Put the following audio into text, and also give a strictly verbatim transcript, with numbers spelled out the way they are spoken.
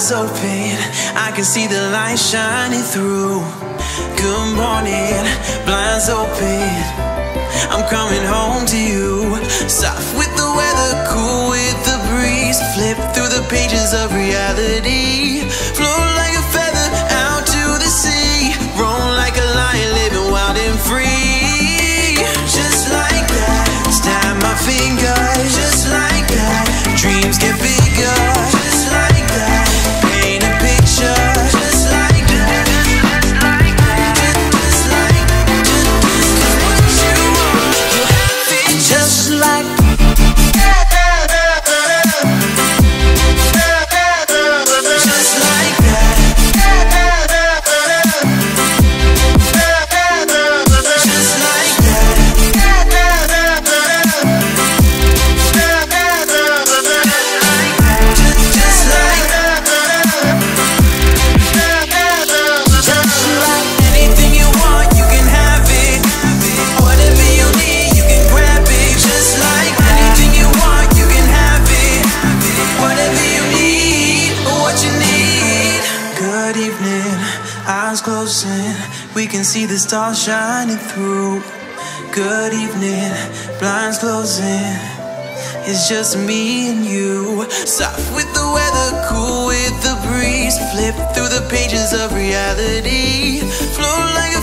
eyes open, I can see the light shining through. Good morning, blinds open, I'm coming home to you. Soft with the weather, cool with the breeze. Flip through the pages of reality. Float like a feather out to the sea. Roam like a lion, living wild and free. Just like that, snap my fingers. Just like that, dreams get bigger. Just like that, paint a picture. Just like that, just like that, just like, just, just what you want, you have it. Just like closing, we can see the stars shining through. Good evening, blinds closing, it's just me and you. Soft with the weather, cool with the breeze. Flip through the pages of reality. Float like